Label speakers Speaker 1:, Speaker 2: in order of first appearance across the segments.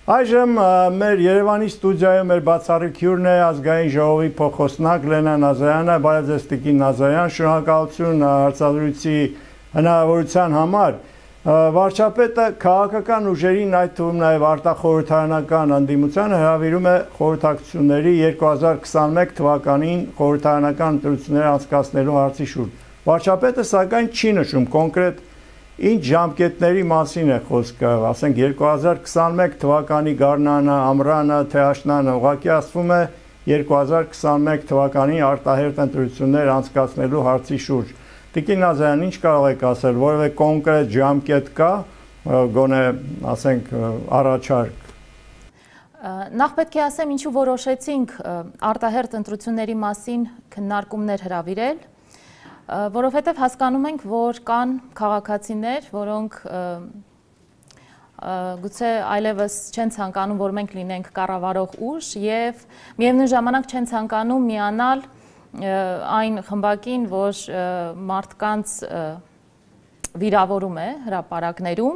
Speaker 1: Այժմ մեր Երևանի ստուդիայում մեր բացառիկ հյուրն է ազգային ժողովի փոխոսնակ Լենա Նազարյանը, բարև ձեզ տիկին Նազարյան, շնորհակալություն հարցազրույցի հնարավորության համար։ Վարչապետը քաղաքական ուժերին, այդ թվում նաև արտախորհրդարանական ընդդիմությանը հրավիրում է խորհրդակցությունների 2021 թվականին խորհրդարանական ընտրություններ անցկացնելու հարցի շուրջ։ Վարչապետը սակայն չի նշում կոնկրետ ինչ ժամկետների մասին է խոսքը, ասենք 2021 թվականի գարնանը, ամռանը, թե աշնանը, ուղղակի ասվում է 2021 թվականի արտահերթ ընտրություններ անցկացնելու հարցի շուրջ։ Տիկին Նազարյան, ինչ կարող եք ասել, որևէ կոնկրետ ժամկետ կա, գոնե, ասենք, առաջարկ։
Speaker 2: Նախ պետք է ասեմ, ինչու որոշեցինք արտահերթ ընտրությունների մասին քննարկումներ հրավիրել, որովհետև հասկանում ենք, որ կան քաղաքացիներ, որոնք գուցե այլևս չեն ցանկանում, որ մենք լինենք կառավարող ուժ եւ միևնույն ժամանակ չեն ցանկանում միանալ այն խմբակին, որ մարդկանց վիրավորում է հրապարակներում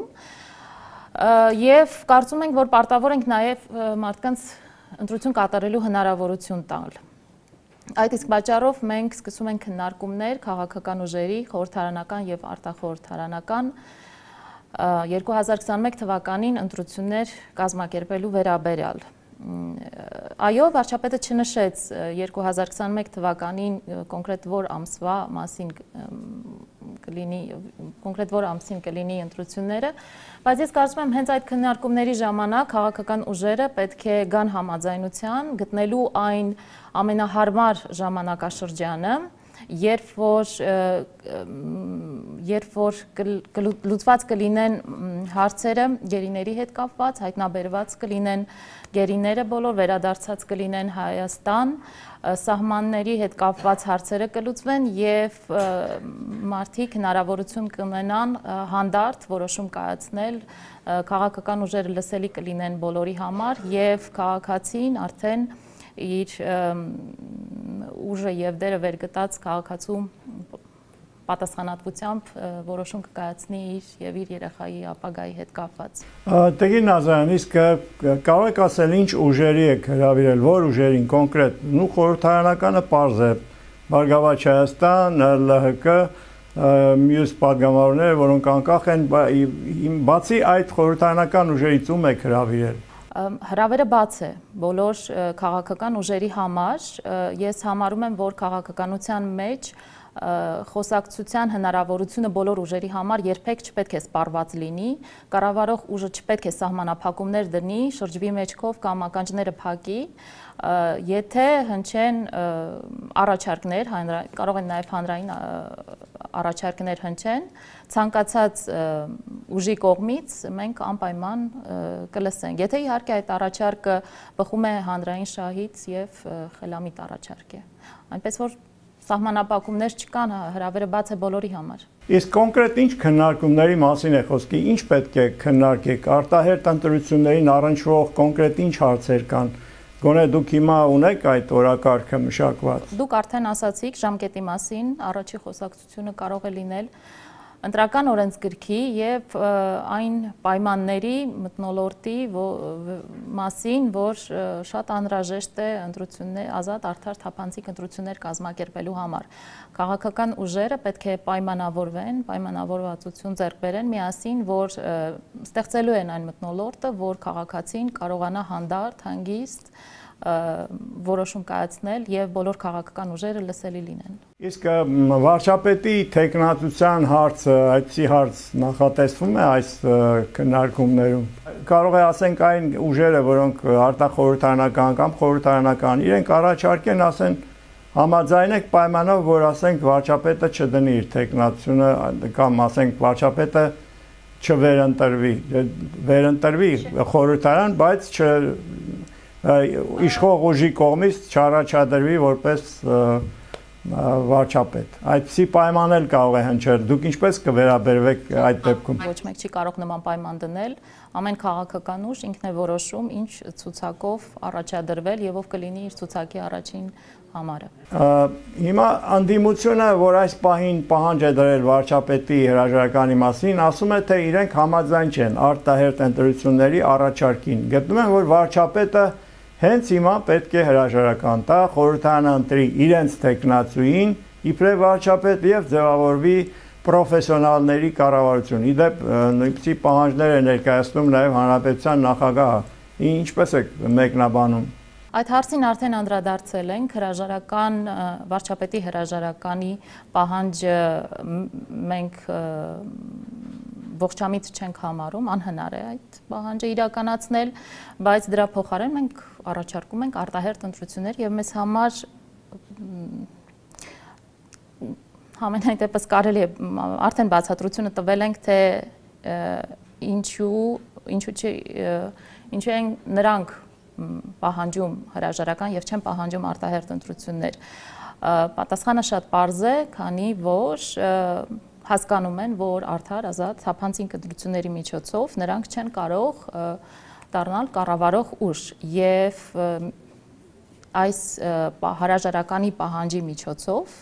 Speaker 2: եւ կարծում ենք, որ պարտավոր ենք նաեւ մարդկանց ընտրություն կատարելու հնարավորություն տալ։ Այդ իսկ պատճառով մենք սկսում ենք քննարկումներ քաղաքական ուժերի խորհրդարանական եւ արտախորհրդարանական 2021 թվականին ընտրություններ կազմակերպելու վերաբերյալ։ Այո, վարչապետը չնշեց 2021 թվականին կոնկրետ որ ամսվա մասին կլինի ընտրությունները, բայց ես կարծում եմ հենց այդ քննարկումների ժամանակ քաղաքական ուժերը պետք է գան համաձայնության գտնելու այն ամենահարմար ժամանակաշրջանը, երբ որ լուծված կլինեն հարցերը գերիների հետ կապված, հայտնաբերված կլինեն գերիները բոլոր, վերադարձած կլինեն Հայաստան, սահմանների հետ կապված հարցերը կլուծվեն եւ մարդիկ հնարավորություն կունենան հանդարտ որոշում կայացնել, քաղաքական ուժերը լսելի կլինեն բոլորի համար եւ քաղաքացին արդեն իր ուժը եւ դերը վերգտած քաղաքացու պատասխանատվությամբ որոշում կկայացնի իր եւ իր երեխայի ապագայի հետ կապված։
Speaker 1: Տիկին Նազարյան, իսկ կարող եք ասել ինչ ուժերի եք հրավիրել, որ ուժերին կոնկրետ, նու խորհրդարանականը պարզ է, Բարգավաճ Հայաստան, ԼՀԿ, մյուս պատգամավորները, որոնք անկախ են, բացի այդ խորհրդարանական ուժերից ում եք հրավիրել։
Speaker 2: Հրավերը բաց է բոլոր քաղաքական ուժերի համար, ես համարում եմ, որ քաղաքականության մեջ խոսակցության հնարավորությունը բոլոր ուժերի համար երբեք չպետք է սպառված լինի, կառավարող ուժը չպետք է սահմանափակումներ դնի, շրջվի մեջքով կամ ականջները փակի, եթե հնչեն առաջարկներ, կարող են նաև հանրային առաջարկներ հնչեն, ցանկացած ուժի կողմից մենք անպայման կլսենք։ Եթե իհարկե այդ առաջարկը բխում է հանրային շահից եւ խելամիտ առաջարկ է։ Այնպես որ սահմանափակումներ չկան, հրավերը բաց է բոլորի համար։
Speaker 1: Իսկ կոնկրետ ինչ քննարկումների մասին է խոսքի, ինչ պետք է քննարկեք, արտահերթ ընտրություններին առնչվող կոնկրետ ինչ հարցեր կան, գոնե դուք հիմա ունեք այդ օրակարգը մշակված։
Speaker 2: Դուք արդեն ասացիք ժամկետի մասին, առաջի խոսակցությունը կարող է լինել ընտրական օրենսգրքի եւ այն պայմանների մթնոլորտի մասին, որ շատ անհրաժեշտ է ընտրություններ, ազատ, արդար, թափանցիկ ընտրություններ կազմակերպելու համար։ Քաղաքական ուժերը պետք է պայմանավորվեն, պայմանավորվածություն ձեռք բերեն միասին, որ ստեղծելու են այն մթնոլորտը, որ քաղաքացին կարողանա հանդարտ, հանգիստ որոշում կայացնել եւ բոլոր քաղաքական ուժերը լսելի լինեն։
Speaker 1: Իսկ վարչապետի թեկնածության հարցը, այդպիսի հարց նախատեսվում է այս քննարկումներում։ Կարող է ասենք այն ուժերը, որոնք արտախորհրդարանական կամ խորհրդարանական, իրենք առաջարկեն, ասեն համաձայնեք պայմանով, որ ասենք վարչապետը չդնի իր թեկնածությունը կամ ասենք վարչապետը չվերընտրվի խորհրդարան, բայց իշխող ուժի կողմից չառաջադրվի որպես վարչապետ։ Այդպիսի պայման էլ կարող է հնչել։ Դուք ինչպես կվերաբերվեք այդ դեպքում։
Speaker 2: Ոչ մեկ չի կարող նման պայման դնել։ Ամեն քաղաքական ուժ ինքն է որոշում ինչ ցուցակով առաջադրվել եւ ով կլինի իր ցուցակի առաջին համարը։
Speaker 1: Հիմա անդիմությունը, որ այս պահին պահանջ է դրել վարչապետի հրաժարականի մասին, ասում է, թե իրենք համաձայն չեն արտահերթ ընտրությունների առաջարկին։ Գտնում են, որ վարչապետը հենց հիմա պետք է հրաժարական տա, խորհրդարանը ընտրի իրենց տեխնացուին, իբրև վարչապետ եւ ձևավորվի պրոֆեսիոնալների կառավարություն։ Իդեպ նույնպիսի պահանջներ է ներկայացնում նաեւ հանրապետության նախագահը։ Ինչպես է մեկնաբանում։
Speaker 2: Այդ հարցին արդեն անդրադարձել ենք, հրաժարական վարչապետի հրաժարականի պահանջը մենք ողջամիտ չենք համարում, անհնար է այդ պահանջը իրականացնել, բայց դրա փոխարեն մենք առաջարկում ենք արտահերթ ընտրություններ եւ մեզ համար համենայն դեպս կարելի է արդեն բացատրությունը տվել ենք, թե ինչու են նրանք պահանջում հրաժարական եւ չեն պահանջում արտահերթ ընտրություններ։ Պատասխանը շատ պարզ է, քանի որ հասկանում են, որ արդար, ազատ, թափանցիկ ընտրությունների միջոցով նրանք չեն կարող դառնալ կառավարող ուժ եւ այս հրաժարականի պահանջի միջոցով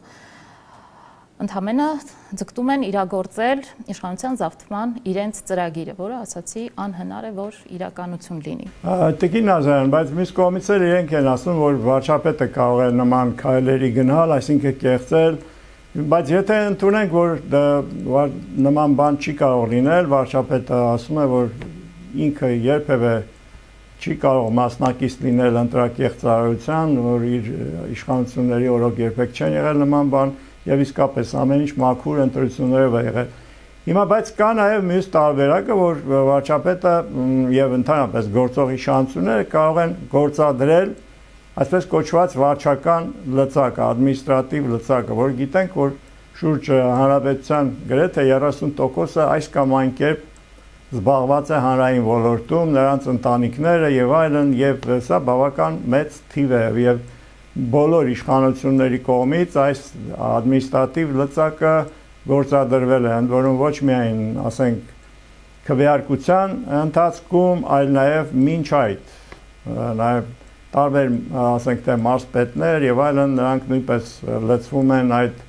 Speaker 2: ընդհանրապես ձգտում են իրագործել իշխանության զավթման իրենց ծրագիրը, որը ասացի անհնար է, որ իրականություն լինի։
Speaker 1: Տիկին Նազարյան, բայց մյուս կողմից էլ իրենք են ասում, որ վարչապետը կարող է նման քայլերի գնալ, այսինքն կեղծել, բայց եթե ընդունենք, որ նման բան չի կարող լինել, վարչապետը ասում է, որ ինքը երբևէ չի կարող մասնակից լինել ընտրակեղծարարության, որ իր իշխանությունների օրոք երբեք չեն եղել նման բան, եւ իսկապես ամեն ինչ մաքուր ընտրություններով է եղել։ Հիմա բայց կա նաեւ մյուս տարբերակը, որ վարչապետը եւ ընդհանրապես գործող իշխանությունները կարող են գործադրել այսպես կոչված վարչական լծակը, ադմինիստրատիվ լծակը, որ գիտենք, որ շուրջ հանրապետության գրեթե 30%-ը այս կամ այն կերպ զբաղված է հանրային ոլորտում, նրանց ընտանիքները եւ այլն, եւ սա բավական մեծ թիվ է եւ բոլոր իշխանությունների կողմից այս ադմինիստրատիվ լծակը գործադրվել է, ընդ որում ոչ միայն, ասենք, քվեարկության ընթացքում, այլ նաեւ մինչ այդ, նաեւ տարբեր, ասենք, թե մարզպետներ եւ այլն, նրանք նույնպես լծվում են այդ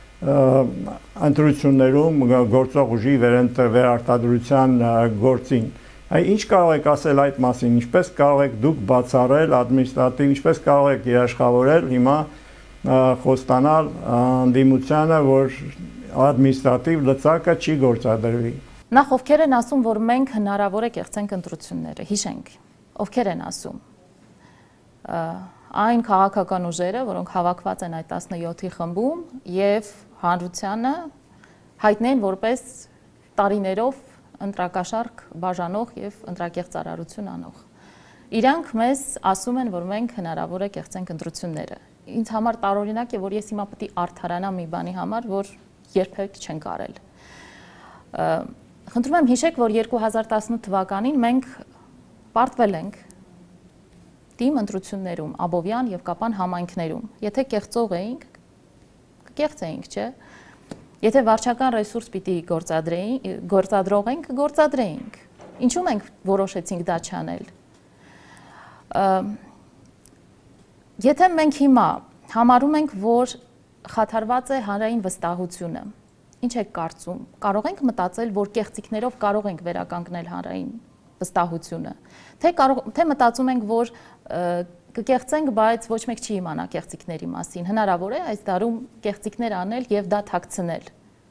Speaker 1: ընտրություններում գործող ուժի վերարտադրության գործին։ Ինչ կարող եք ասել այդ մասին, ինչպես կարող եք դուք բացառել ադմինիստրատիվ, ինչպես կարող եք երաշխավորել հիմա խոստանալ անդիմությանը, որ ադմինիստրատիվ լծակը չի գործադրվի։
Speaker 2: Նախ ովքեր են ասում, որ մենք հնարավոր է կեղծենք ընտրությունները, հիշենք, ովքեր են ասում։ Այն քաղաքական ուժերը, որոնք հավաքված են այդ 17-ի խմբում եւ հանրությանը հայտնի են որպես տարիներով ընտրակաշարք բաժանող եւ ընտրակեղծարարություն անող։ Իրանք մեզ ասում են, որ մենք հնարավոր է կեղծենք ընտրությունները։ Ինձ համար տարօրինակ է, որ ես հիմա պետք է արդարանամ մի բանի համար, որ երբեք չեն կարել։ Խնդրում եմ հիշեք, որ 2018 թվականին մենք պարտվել ենք թիմ ընտրություններում, Աբովյան եւ Կապան համայնքներում։ Եթե կեղծող էինք, կեղծեինք, չէ՞։ Եթե վարչական ռեսուրս պիտի գործադրող ենք, գործադրեինք։ Ինչու մենք որոշեցինք դա չանել։ Եթե մենք հիմա համարում ենք, որ խաթարված է հանրային վստահությունը, ինչ եք կարծում, կարող ենք մտածել, որ կեղծիքներով կարող ենք վերականգնել հանրային վստահությունը, թե մտածում ենք, որ կկեղծենք, բայց ոչ մեկ չի իմանա կեղծիքների մասին, հնարավոր է այս դարում կեղծիքներ անել եւ դա թաքցնել։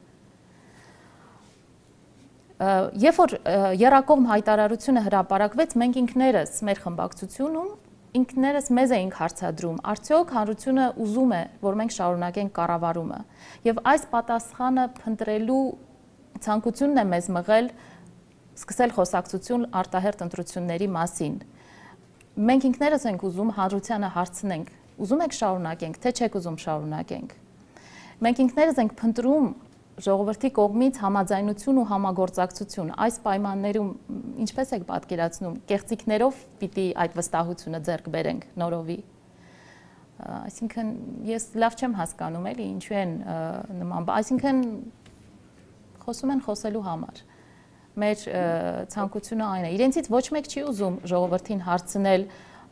Speaker 2: Երբ որ եռակողմ հայտարարությունը հրապարակվեց, մենք ինքներս մեր խմբակցությունում ինքներս մեզ էինք հարցադրում, արդյոք հանրությունը ուզում է, որ մենք շարունակենք կառավարումը, եւ այս պատասխանը փնտրելու ցանկությունն է մեզ մղել սկսել խոսակցություն արտահերթ ընտրությունների մասին։ Մենք ինքներս ենք ուզում հանրությանը հարցնենք, ուզում եք շարունակենք, թե չեք ուզում շարունակենք։ Մենք ինքներս ենք փնտրում ժողովրդի կողմից համաձայնություն ու համագործակցություն։ Այս պայմաններում ինչպես եք պատկերացնում, կեղծիքներով պիտի այդ վստահությունը ձեռք բերենք նորովի։ Այսինքն ես լավ չեմ հասկանում էլի ինչու են նման, այսինքն խոսում են խոսելու համար։ Մեր ցանկությունը այն է։ Իրենցից ոչ մեկ չի ուզում ժողովրդին հարցնել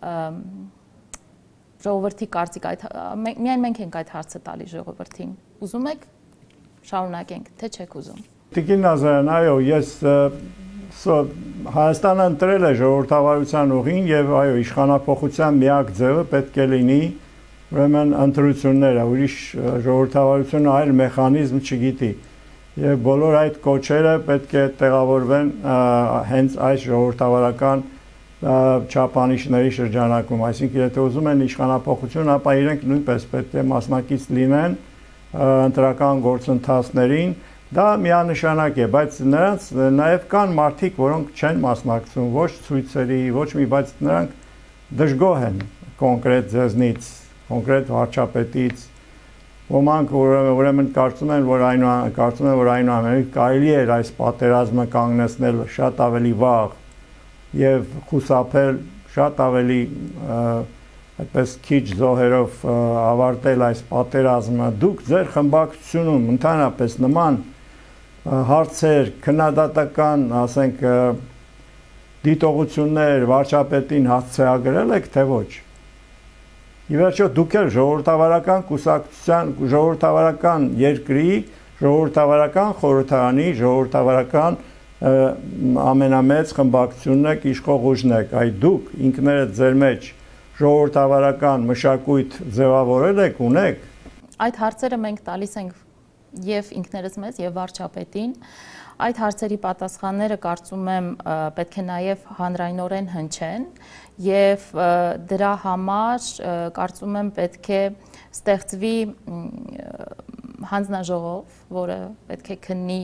Speaker 2: ժողովրդի կարծիք, միայն մենք ենք այդ հարցը տալիս ժողովրդին։ Ուզում եք շարունակենք, թե չեք ուզում։
Speaker 1: Տիկին Նազարյան, այո, ես Հայաստանը ընտրել է ժողովրդավարության ուղին եւ այո, իշխանապողության միակ ձևը պետք է լինի ուրեմն ընտրությունները, ուրիշ ժողովրդավարությունը այլ մեխանիզմ չգիտի։ Եվ բոլոր այդ կոչերը պետք է տեղավորվեն հենց այս ժողովրդավարական չափանիշների շրջանակում, այսինքն եթե ուզում են իշխանապողություն, ապա իրենք նույնպես պետք է մասնակից լինեն ընտրական գործընթացներին, դա միանշանակ է, բայց նրանց նաև կան մարդիկ, որոնք չեն մասնակցում ոչ ցույցերի, ոչ մի, բայց նրանք դժգոհ են կոնկրետ ձեզնից, կոնկրետ վարչապետից, ոմանք ուրեմն կարծում են, որ այնուամենայնիվ կարելի էր այս պատերազմը կանգնեցնել շատ ավելի վաղ եւ խուսափել շատ ավելի այդպես քիչ զոհերով ավարտել այս պատերազմը։ Դուք ձեր խմբակցությունում ընդհանրապես նման հարցեր, քննադատական, ասենք, դիտողություններ վարչապետին հասցեագրել եք, թե ոչ։ Ի վերջո դուք էլ ժողովրդավարական կուսակցության, ժողովրդավարական երկրի, ժողովրդավարական խորհրդարանի, ժողովրդավարական ամենամեծ խմբակցությունն եք, իշխող ուժն եք, այ դուք ինքներդ ձեր մեջ ժողովրդավարական մշակույթ ձևավորել եք, ունեք։
Speaker 2: Այդ հարցերը մենք տալիս ենք եւ ինքներս մեզ եւ վարչապետին, այդ հարցերի պատասխանները կարծում եմ պետք է նաեւ հանրայնորեն հնչեն եւ դրա համար կարծում եմ պետք է ստեղծվի հանձնաժողով, որը պետք է քննի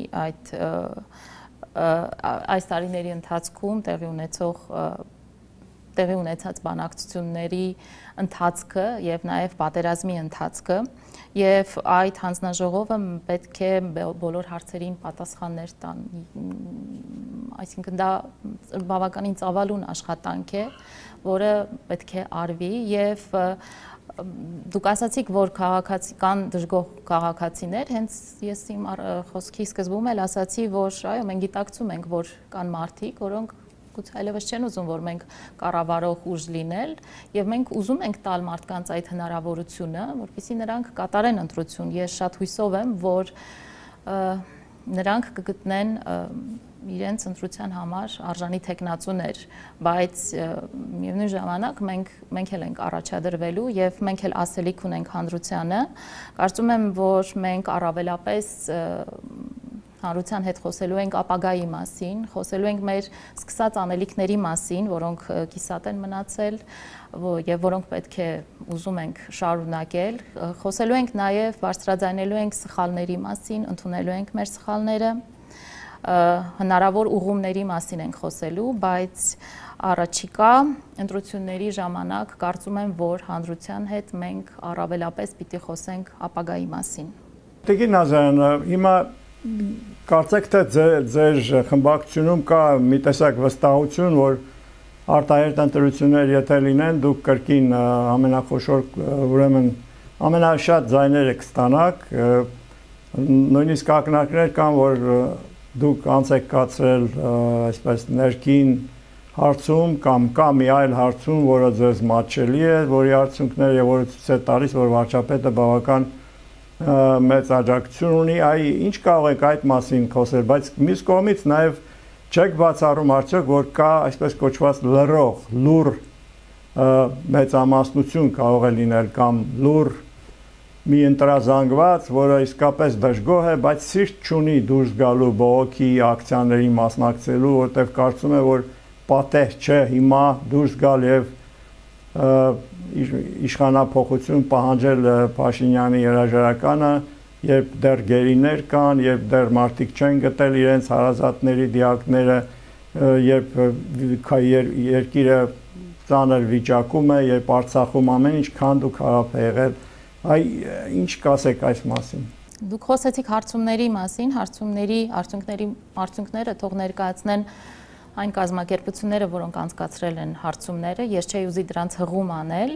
Speaker 2: այս տարիների ընթացքում տեղի ունեցած բանակցությունների ընթացքը եւ նաեւ պատերազմի ընթացքը եւ այդ հանձնաժողովը պետք է բոլոր հարցերին պատասխաններ տան, այսինքն դա բավականին ծավալուն աշխատանք է, որը պետք է արվի եւ դուք ասացիք, որ քաղաքացիական դժգոհ քաղաքացիներ, հենց ես իմ խոսքի սկզբում էլ ասացի, որ այո, մենք գիտակցում ենք, որ կան մարդիկ, որոնք գուցե այլևս չեն ուզում, որ մենք կառավարող ուժ լինել եւ մենք ուզում ենք տալ մարդկանց այդ հնարավորությունը, որպեսզի նրանք կատարեն ընտրություն։ Ես շատ հույսով եմ, որ նրանք կգտնեն իրենց ընտրության համար արժանի թեկնածուներ, բայց միևնույն ժամանակ մենք էլ ենք առաջադրվելու եւ մենք էլ ասելիք ունենք հանրությանը։ Կարծում եմ, որ մենք առավելապես հանրության հետ խոսելու ենք ապագայի մասին, խոսելու ենք մեր սկսած անելիքների մասին, որոնք կիսատ են մնացել եւ որոնք պետք է ուզում ենք շարունակել, խոսելու ենք նաեւ բարձրաձայնելու ենք սխալների մասին, ընդունելու ենք մեր սխալները, հնարավոր ուղումների մասին ենք խոսելու, բայց առաջիկա ընտրությունների ժամանակ կարծում եմ, որ հանրության հետ մենք առավելապես պիտի խոսենք ապագայի մասին։
Speaker 1: Տիկին Նազարյան, հիմա կարծեք թե ձեր խմբակցությունում կա մի տեսակ վստահություն, որ արտահերթ ընտրություններ եթե լինեն, դուք կրկին ամենախոշոր, ուրեմն ամենաշատ ձայները կստանաք, նույնիսկ ակնարկներ կան, որ դուք անց եք կացրել այսպես ներքին հարցում կամ կա մի այլ հարցում, որը ձեզ մատչելի է, որի արդյունքները եւ որը ցույց է տալիս, որ վարչապետը բավական մեծ աջակցություն ունի, ինչ կարող եք այդ մասին խոսել, բայց մյուս կողմից նաև չեք բացառում արդյոք, որ կա այսպես կոչված լռող, լուռ մեծամասնություն կարող է լինել կամ լուռ մի ընտրազանգված, որը իսկապես դժգոհ է, բայց սիրտ չունի դուրս գալու բողոքի ակցիաների մասնակցելու, որտեղ կարծում է, որ պատեհ չէ հիմա դուրս գալ եւ իշխանապողություն պահանջել Փաշինյանի հրաժարականը, երբ դեռ գերիներ կան, երբ դեռ մարդիկ չեն գտել իրենց հարազատների դիակները, երբ երկիրը ծանր վիճակում է, երբ Արցախում ամեն ինչ քանդ ու քարափ է եղել, ինչ կասեք այս մասին։
Speaker 2: Դուք խոսեցիք հարցումների մասին, հարցումների արդյունքները թող ներկայացնեն այն կազմակերպությունները, որոնք անցկացրել են հարցումները, ես չէի ուզի դրանց հղում անել,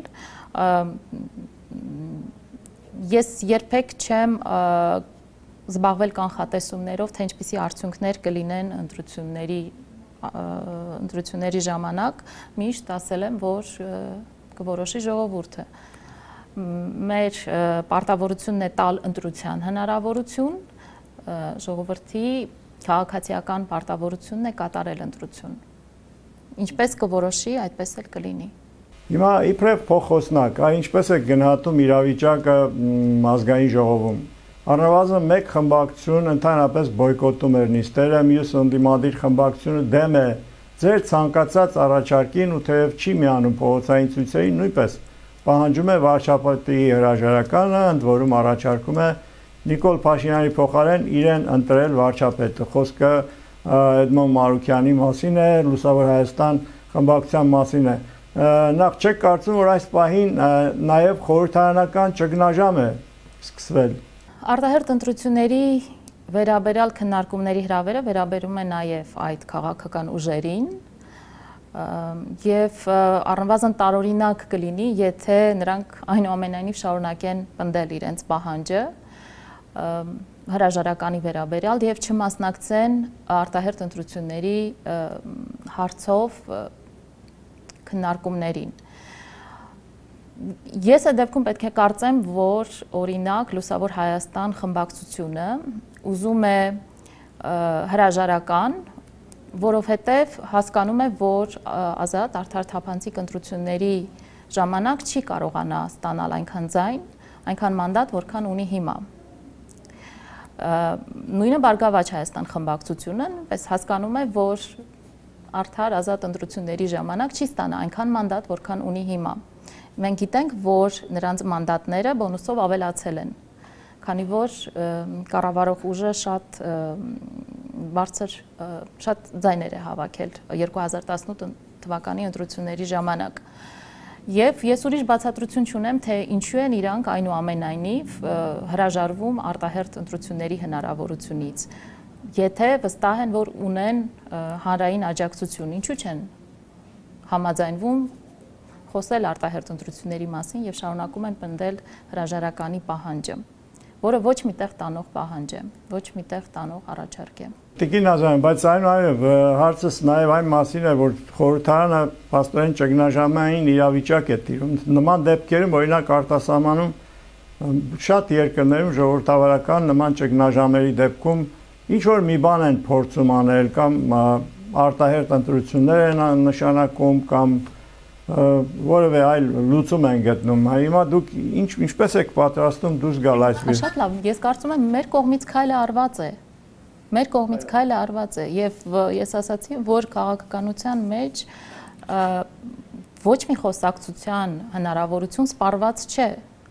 Speaker 2: ես երբեք չեմ զբաղվել կանխատեսումներով, թե ինչպիսի արդյունքներ կլինեն ընտրությունների ժամանակ, միշտ ասել եմ, որ կորոշի ժողովուրդը։ Մեր պարտավորությունն է տալ ընտրության հնարավորություն, ժողովրդի քաղաքացիական պարտավորությունն է կատարել ընտրություն։ Ինչպես կորոշի, այդպես էլ կլինի։
Speaker 1: Հիմա իբրև փոխոսնակ, ինչպես է գնահատում իրավիճակը ազգային ժողովում։ Առնվազն մեկ խմբակցություն ընդհանրապես բոյկոտում էր նիստերը, մյուս ընդդիմադիր խմբակցությունը դեմ է ձեր ցանկացած առաջարկին ու թեև չի միանում փողոցային ցույցերին, նույնպես պահանջում է վարչապետի հրաժարականը, ընդ որում առաջարկում է Նիկոլ Փաշինյանի փոխարեն իրեն ընտրել վարչապետը։ Խոսքը Էդմոն Մարուկյանի մասին է, Լուսավոր Հայաստան խմբակցության մասին է։ Նախ չեք կարծում, որ այս պահին նաև խորհրդարանական ճգնաժամ է սկսվել։
Speaker 2: Արտահերթ ընտրությունների վերաբերյալ քննարկումների հրավերը վերաբերում է նաև այդ քաղաքական ուժերին եւ առնվազն տարօրինակ կլինի, եթե նրանք այնուամենայնիվ շարունակեն պնդել իրենց պահանջը հրաժարականի վերաբերյալ եւ չմասնակցեն արտահերթ ընտրությունների հարցով քննարկումներին։ Ես այդ դեպքում պետք է կարծեմ, որ օրինակ Լուսավոր Հայաստան խմբակցությունը ուզում է հրաժարական, որովհետև հասկանում է, որ ազատ արդար թափանցիկ ընտրությունների ժամանակ չի կարողանա ստանալ այնքան ձայն, այնքան մանդատ, որքան ունի հիմա։ Նույնը Բարգավաճ Հայաստան խմբակցությունը հասկանում է, որ արդար ազատ ընտրությունների ժամանակ չի ստանա այնքան մանդատ, որքան ունի հիմա։ Մենք գիտենք, որ նրանց մանդատները բոնուսով ավելացել են, քանի որ կառավարող ուժը շատ բարձր շատ ձայներ է հավաքել 2018 թվականի ընտրությունների ժամանակ։ Եվ ես ուրիշ բացատրություն չունեմ, թե ինչու են իրանք այնուամենայնիվ հրաժարվում արտահերթ ընտրությունների հնարավորությունից։ Եթե վստահ են, որ ունեն հանրային աջակցություն, ինչու չեն համաձայնվում խոսել արտահերթ ընտրությունների մասին եւ շարունակում են պնդել հրաժարականի պահանջը, որը ոչ միտեղ տանող պահանջ է, ոչ միտեղ տանող առաջարկ է։
Speaker 1: Տիկին Նազարյան, բայց այնուհետև հարցս նաև այն մասին է, որ խորհրդարանը փաստորեն ճգնաժամային իրավիճակ է տիրում։ Նման դեպքերում, օրինակ արտասահմանում շատ երկրներում ժողովրդավարական նման ճգնաժամերի դեպքում ինչ որ մի բան են փորձում անել կամ արտահերթ ընտրություններ են նշանակում կամ որևէ այլ լուծում են գտնում։ Հիմա դուք ինչպես եք պատրաստում դուրս գալ այս վիճակից։
Speaker 2: Շատ լավ, ես կարծում եմ մեր կողմից քայլը արված է։ Մեր կողմից քայլը արված է եւ ես ասացի, որ քաղաքականության մեջ ոչ մի խոսակցության հնարավորություն սպառված չէ։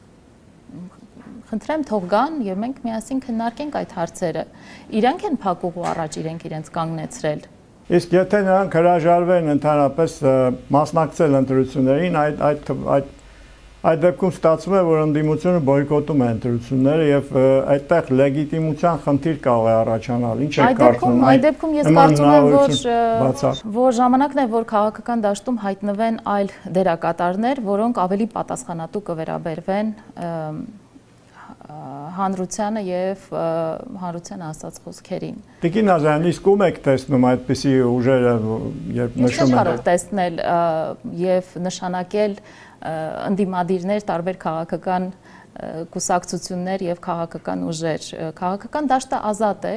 Speaker 2: Խնդրեմ թող գան եւ մենք միասին քննարկենք այդ հարցերը։ Իրանք են փակուղու առաջ իրենց կանգնեցրել։
Speaker 1: Իսկ եթե նրանք հրաժարվեն ընդհանրապես մասնակցել ընտրություններին, այդ դեպքում ստացվում է, որ ընդդիմությունը բոյկոտում է ընտրությունները եւ այդտեղ լեգիտիմության խնդիր կարող է առաջանալ։ Ինչ է կարծում։
Speaker 2: Այդ դեպքում ես կարծում եմ, որ ժամանակն է, որ քաղաքական դաշտում հայտնվեն այլ դերակատարներ, որոնք ավելի պատասխանատու կվերաբերվեն հանրությանը եւ հանրության ասած խոսքերին։
Speaker 1: Տիկին Նազարյան, իսկ ում եք տեսնում այդպիսի ուժերը, երբ նշում
Speaker 2: են։ Ես կարող տեսնել եւ նշանակել ընդդիմադիրներ, տարբեր քաղաքական կուսակցություններ եւ քաղաքական ուժեր։ Քաղաքական դաշտը ազատ է,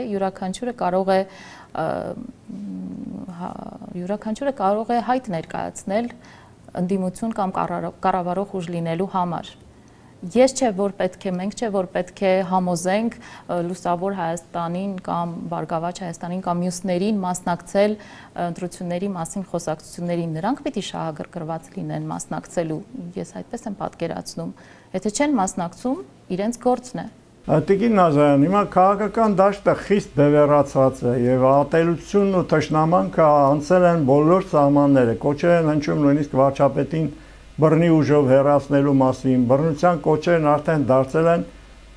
Speaker 2: յուրաքանչյուրը կարող է հայտ ներկայացնել ընդդիմություն կամ կառավարող ուժ լինելու համար։ Ես չէ, որ պետք է, մենք չէ, որ պետք է համոզենք Լուսավոր Հայաստանին կամ Բարգավաճ Հայաստանին կամ մյուսներին մասնակցել ընտրությունների մասին խոսակցություններին, նրանք պիտի շահագրգռված լինեն մասնակցելու, ես այդպես եմ պատկերացնում, եթե չեն մասնակցում, իրենց գործն է։
Speaker 1: Տիկին Նազարյան, հիմա քաղաքական դաշտը խիստ բևեռացած է եւ ատելությունն ու թշնամանքը անցել են բոլոր սահմանները, կոչեր են հնչում նույնիսկ վարչապետին բռնի ուժով հեռացնելու մասին, բռնության կոչերն արդեն դարձել են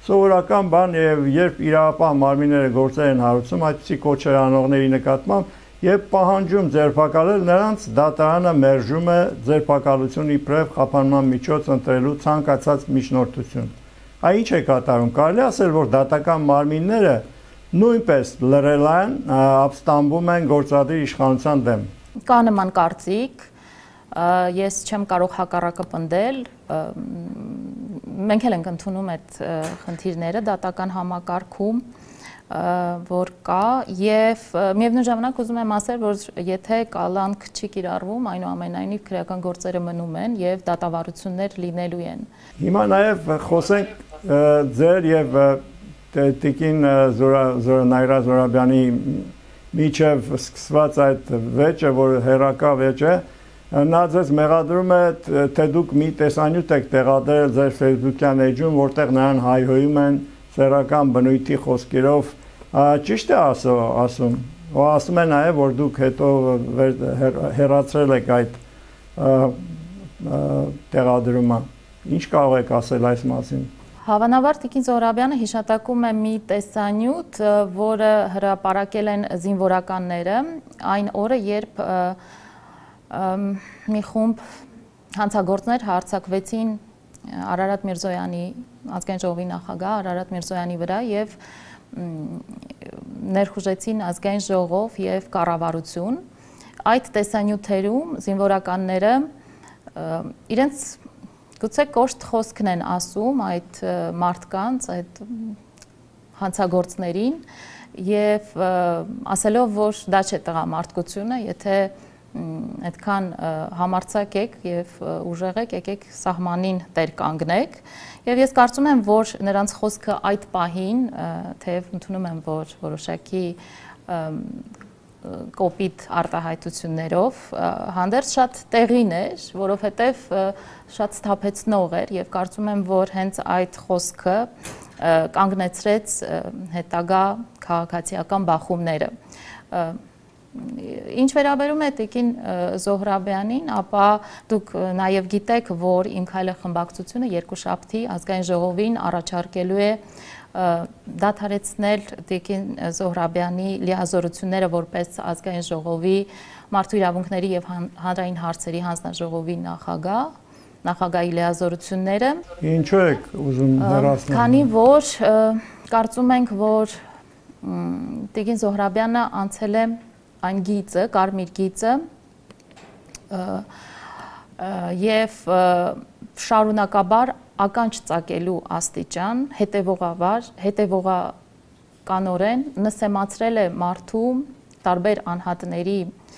Speaker 1: սովորական բան եւ երբ իրավապահ մարմինները գործեր են հարուցում այդպիսի կոչեր անողների նկատմամբ, եւ պահանջում ձերբակալել նրանց դատարանը մերժում է ձերբակալություն իբրև խափանման միջոց ընտրելու ցանկացած միջնորդություն։ Այն ինչ է կատարում, կարելի ասել, որ դատական մարմինները նույնպես լրել են, ապստամբում են գործադիր իշխանության դեմ։
Speaker 2: Կա նման կարծիք, ես չեմ կարող հակառակը պնդել, մենք էլ ենք ընդունում այդ խնդիրները դատական համակարգում, որ կա եւ միևնույն ժամանակ ուզում եմ ասել, որ եթե կալանք չի կիրառվում, այնուամենայնիվ քրեական գործերը մնում են եւ դատավարություններ լինելու են։
Speaker 1: Հիմա նաեւ խոսենք ձեր եւ տիկին Նայրա Զորաբյանի միջև սկսված այդ վեճը, որ հերակա վեճ է, նա ձեզ մեղադրում է, թե դուք մի տեսանյութ եք տեղադրել ձեր Facebook-յան էջում, որտեղ նրան հայհոյում են սեռական բնույթի խոսքերով, ճիշտ է ասում, ու ասում է նաև, որ դուք հետո հեռացրել եք այդ տեղադրումը։ Ինչ կարող եք ասել այս մասին։
Speaker 2: Հավանաբար տիկին Զոհրաբյանը հիշատակում է մի տեսանյութ, որը հրապարակել են զինվորականները այն օրը, երբ մի խումբ հանցագործներ հարձակվեցին Արարատ Միրզոյանի, ազգային ժողովի նախագահ Արարատ Միրզոյանի վրա եւ ներխուժեցին ազգային ժողով եւ կառավարություն։ Այդ տեսանյութերում զինվորականները իրենց գուցե կոշտ խոսքն են ասում այդ մարդկանց, այդ հանցագործներին եւ ասելով, որ դա չէ տղամարդկությունը, եթե այդքան համարձակ եք եւ ուժեղ եք, եկեք սահմանին տեր կանգնեք եւ ես կարծում եմ, որ նրանց խոսքը այդ պահին, թեև ընդունում եմ, որ որոշակի կոպիտ արտահայտություններով հանդերձ շատ տեղին էր, որովհետև շատ սթափեցնող էր եւ կարծում եմ, որ հենց այդ խոսքը կանգնեցրեց հետագա քաղաքացիական բախումները։ Ինչ վերաբերում է տիկին Զոհրաբյանին, ապա դուք նաև գիտեք, որ Իմ քայլը խմբակցությունը երկուշաբթի ազգային ժողովին առաջարկելու է դադարեցնել տիկին Զոհրաբյանի լիազորությունները որպես ազգային ժողովի մարդու իրավունքների եւ հանրային հարցերի հանձնաժողովի նախագահի լիազորությունները։
Speaker 1: Ինչու եք ուզում հեռացնել։
Speaker 2: Քանի որ կարծում ենք, որ տիկին Զոհրաբյանը անցել է այն գիծը, կարմիր գիծը եւ շարունակաբար ականջ ծակելու աստիճան, հետևողականորեն նսեմացրել է մարդու տարբեր անհատների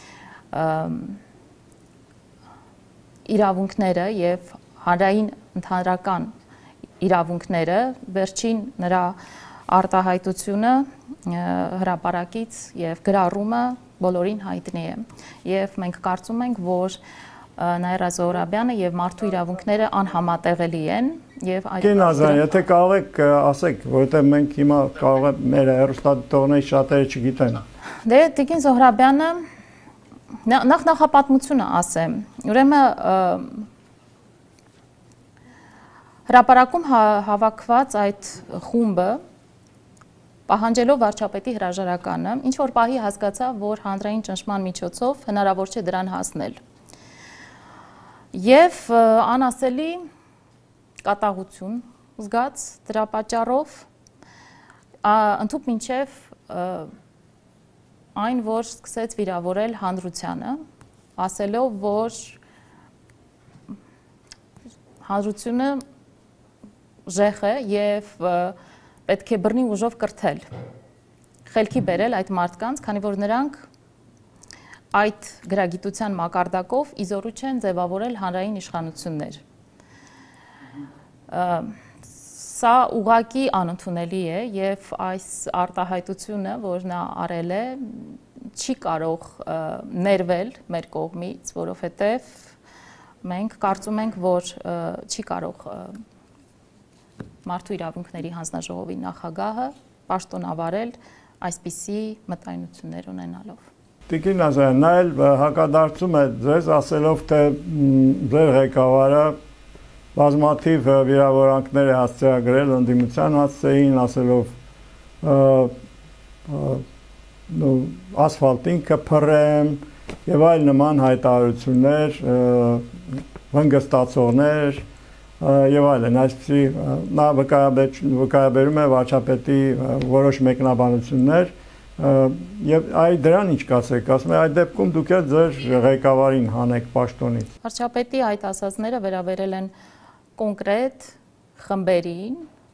Speaker 2: իրավունքները եւ հանրային ընդհանրական իրավունքները, վերջին նրա արտահայտությունը հրապարակից եւ գրառումը բոլորին հայտնի է եւ մենք կարծում ենք, որ Նայրա Զոհրաբյանը եւ մարդու իրավունքները անհամատեղելի են եւ
Speaker 1: Տիկին Նազարյան, եթե կարող եք ասեք, որովհետեւ մենք հիմա կարող է մեր հեռուստադիտողների շատերը չգիտեն։
Speaker 2: Դե տիկին Զոհրաբյանը նախապատմությունը ասեմ։ Ուրեմն հրապարակում հավաքված այդ խումբը պահանջելով վարչապետի հրաժարականը, ինչ որ պահի հասկացավ, որ հանրային ճնշման միջոցով հնարավոր չէ դրան հասնել։ Եվ անասելի կատաղություն զգաց դրա պատճառով, ընդհուպ մինչև այն, որ սկսեց վիրավորել հանրությանը, ասելով, որ հանրությունը ժեխ է եւ պետք է բռնի ուժով կրթել, խելքի բերել այդ մարդկանց, քանի որ նրանք այդ գրագիտության մակարդակով իզորու չեն ձևավորել հանրային իշխանություններ։ Սա ուղղակի անընդունելի է եւ այս արտահայտությունը, որ նա արել է, չի կարող ներվել մեր կողմից, որովհետեւ մենք կարծում ենք, որ չի կարող մարդու իրավունքների հանձնաժողովի նախագահը պաշտոնավարել այսպիսի մտայնություններ ունենալով։
Speaker 1: Տիկին Նազարյան, նա էլ հակադարձում է ձեզ, ասելով, թե ձեր ղեկավարը բազմաթիվ վիրավորանքներ է հասցեագրել, ընդդիմության հասցեին, ասելով ասֆալտին կփռեմ եւ այլ նման հայտարարություններ, վնգստացողներ եւ այլն, այսպեսի նա վկայաբերում է վարչապետի որոշ մեկնաբանություններ եւ այ դրան ինչ կասեք, ասում է այդ դեպքում դուք էլ ձեր ղեկավարին հանեք պաշտոնից։
Speaker 2: Վարչապետի այդ ասածները վերաբերել են կոնկրետ խմբերին,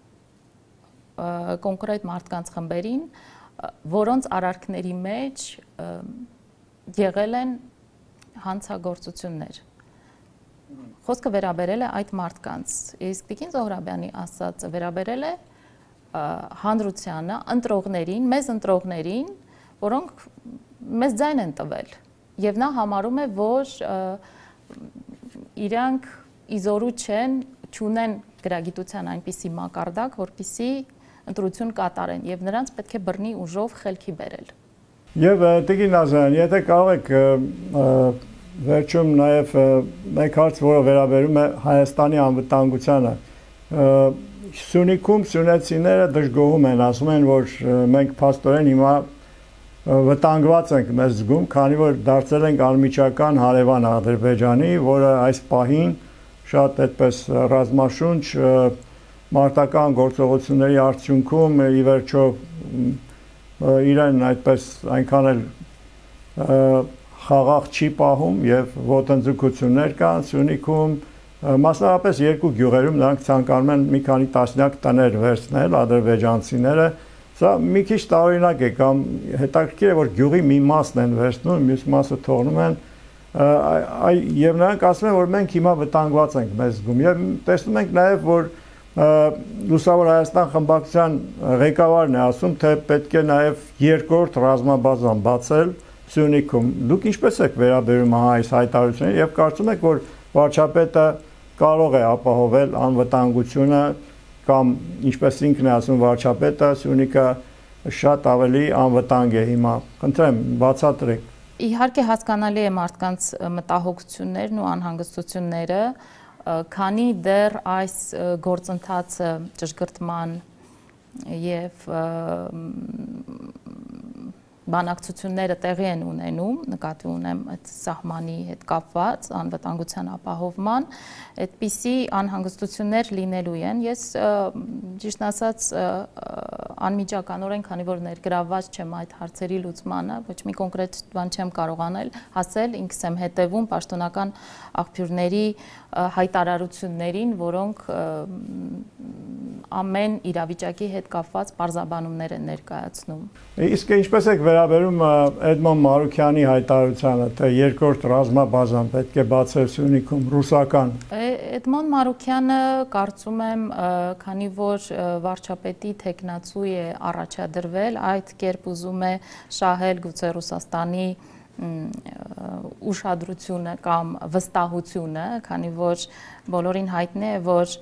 Speaker 2: կոնկրետ մարդկանց խմբերին, որոնց արարքների մեջ եղել են հանցագործություններ։ Խոսքը վերաբերել է այդ մարդկանց, իսկ Տիկին Զոհրաբյանի ասածը վերաբերել է հանրությանը, ընտրողներին, մեզ ընտրողներին, որոնք մեզ ձայն են տվել։ Եվ նա համարում է, որ իրանք իզորու չունեն գրագիտության այնպիսի մակարդակ, որպիսի ընտրություն կատարեն, եւ նրանց պետք է բռնի ուժով խելքի բերել։
Speaker 1: Եվ Տիկին Նազարյան, եթե կարող եք վերջում նաև մեկ հարց, որը վերաբերում է Հայաստանի անվտանգությանը, Սյունիքում սյունեցիները դժգոհում են, ասում են, որ մենք փաստորեն հիմա վտանգված ենք մեզ զգում, քանի որ դարձել ենք անմիջական հարևան Ադրբեջանի, որը այս պահին շատ այդպես ռազմաշունչ մարտական գործողությունների արդյունքում ի վերջո իրեն այդպես այնքան էլ խաղաղ չի պահում եւ ոտնձգություններ կան Սյունիքում, մասնավորապես երկու գյուղերում նրանք ցանկանում են մի քանի տասնյակ տներ վերցնել ադրբեջանցիները, սա մի քիչ տարօրինակ է կամ հետաքրքիր է, որ գյուղի մի մասն են վերցնում, մյուս մասը թողնում են, եւ նրանք ասում են, որ մենք հիմա վտանգված ենք մեզ զգում եւ տեսնում ենք նաեւ, որ Լուսավոր Հայաստան խմբակցության ղեկավարն է ասում, թե պետք է նաև երկրորդ ռազմաբազան բացել Սյունիքում։ Դուք ինչպես եք վերաբերում այս հայտարարություններին եւ կարծում եք, որ վարչապետը կարող է ապահովել անվտանգությունը կամ ինչպես ինքն է ասում վարչապետը, Սյունիքը շատ ավելի անվտանգ է հիմա։ Խնդրեմ, բացատրեք։
Speaker 2: Իհարկե հասկանալի է մարդկանց մտահոգություններն ու անհանգստությունները, քանի դեռ այս գործընթացը ճշգրտման եւ բանակցությունները տեղի են ունենում, նկատի ունեմ այդ սահմանի հետ կապված անվտանգության ապահովման, այդպիսի անհանգստություններ լինելու են։ Ես ճիշտ ասած անմիջականորեն, քանի որ ներգրավված չեմ այդ հարցերի լուծմանը, ոչ մի կոնկրետ բան չեմ կարողանել ասել, ինքս եմ հետևում պաշտոնական աղբյուրների հայտարարություններին, որոնք ամեն իրավիճակի հետ կապված պարզաբանումներ են ներկայացնում։
Speaker 1: Իսկ ինչպես եք վերաբերում Էդմոն Մարուքյանի հայտարարությանը, թե երկրորդ ռազմաբազան պետք է բացել Սյունիքում, ռուսական։
Speaker 2: Էդմոն Մարուքյանը կարծում եմ, քանի որ վարչապետի թեկնածու է առաջադրվել, այդ կերպ ուզում է շահել գուցե Ռուսաստանի ուշադրությունը կամ վստահությունը, քանի որ բոլորին հայտնի է, որ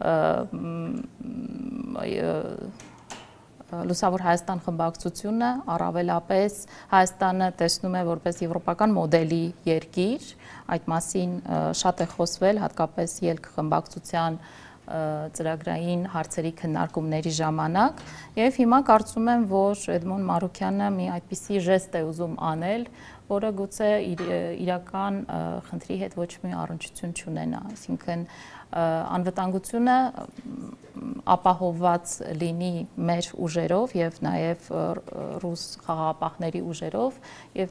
Speaker 2: Լուսավոր Հայաստան խմբակցությունը առավելապես Հայաստանը տեսնում է որպես եվրոպական մոդելի երկիր, այդ մասին շատ է խոսվել, հատկապես ելք խմբակցության ծրագրային հարցերի քննարկումների ժամանակ, եւ հիմա կարծում եմ, որ Էդմոն Մարուքյանը մի այդպիսի ժեստ է ուզում անել, որը գուցե իրական խնդրի հետ ոչ մի առնչություն չունենա, այսինքն անվտանգությունը ապահովված լինի մեր ուժերով եւ նաեւ ռուս խաղաղապահների ուժերով եւ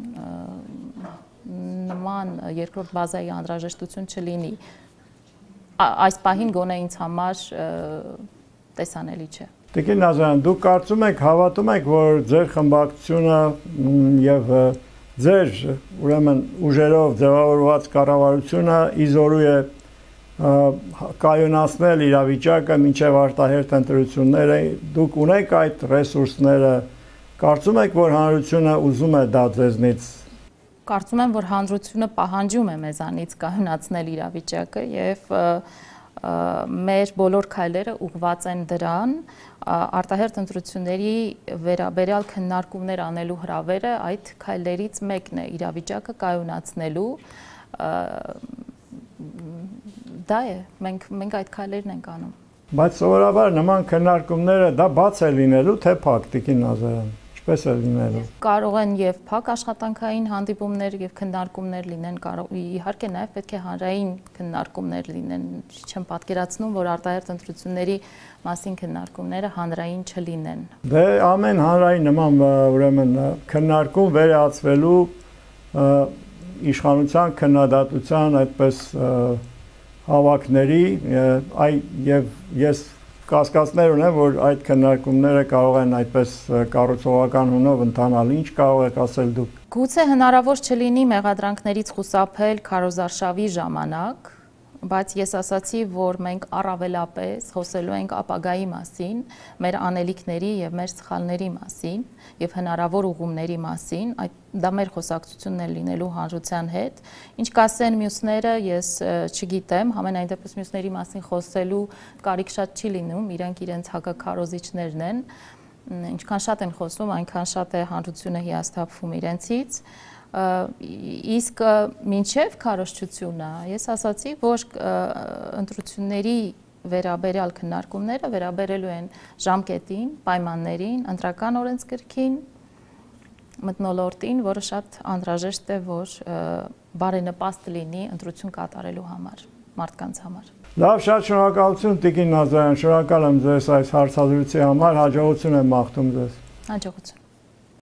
Speaker 2: նման երկրորդ բազայի անհրաժեշտություն չլինի։ Այս պահին գոնե ինձ համար տեսանելի չէ։
Speaker 1: Տիկին Նազարյան, դուք կարծում եք, հավատում եք, որ ձեր խմբակցությունը եւ ձեր ուրեմն ուժերով ձևավորված կառավարությունը իզորու է կայունացնել իրավիճակը մինչև արտահերթ ընտրությունները, դուք ունեք այդ ռեսուրսները, կարծում եք, որ հանրությունը ուզում է դա ձեզնից։
Speaker 2: Կարծում եմ, որ հանրությունը պահանջում է մեզանից կայունացնել իրավիճակը եւ մեր բոլոր քայլերը ուղղված են դրան, արտահերթ ընտրությունների վերաբերյալ քննարկումներ անելու հրավերը այդ քայլերից մեկն է իրավիճակը կայունացնելու, դա է, մենք այդ քայլերն ենք անում։
Speaker 1: Բայց սովորաբար նման քննարկումները դա բաց է լինելու, թե փակ, Տիկին Նազարյան, Ինչպես է լինելու։
Speaker 2: Կարող են եւ փակ աշխատանքային հանդիպումներ եւ քննարկումներ լինեն, իհարկե նաեւ պետք է հանրային քննարկումներ լինեն։ Չեմ պատկերացնում, որ արտահերթ ընտրությունների մասին քննարկումները հանրային չլինեն։
Speaker 1: Դե ամեն հանրային նման ուրեմն քննարկում վերահացվելու իշխանության քննադատության այդպես հավաքների եւ ես կասկածներ ունեմ, որ այդ քննարկումները կարող են այդպես կառուցողական հունով ընթանալ։ Ինչ կարող եք ասել դուք։
Speaker 2: Գուցե հնարավոր չլինի մեղադրանքներից խուսափել քարոզարշավի ժամանակ, բայց ես ասացի, որ մենք առավելապես խոսելու ենք ապագայի մասին, մեր անելիքների եւ մեր սխալների մասին եւ հնարավոր ուղումների մասին, դա մեր խոսակցությունն է լինելու հանրության հետ։ Ինչ կասեն մյուսները, ես չգիտեմ, համենայն դեպս մյուսների մասին խոսելու կարիք շատ չի լինում, իրենք իրենց հակաքարոզիչներն են, ինչքան շատ են խոսում, այնքան շատ է հանրությունը հիասթափվում իրենցից։ Իսկ մինչև քարոզչությունը ես ասացի, որ ընտրությունների վերաբերյալ քննարկումները վերաբերելու են ժամկետին, պայմաններին, ընտրական օրենսգրքին, մթնոլորտին, որը շատ անհրաժեշտ է, որ բարենպաստ լինի ընտրություն կատարելու համար, մարդկանց համար։
Speaker 1: Լավ, շատ շնորհակալություն Տիկին Նազարյան, շնորհակալ եմ ձեզ այս հարցազրույցի համար, հաջողություն եմ մաղթում ձեզ։
Speaker 2: Հաջողություն։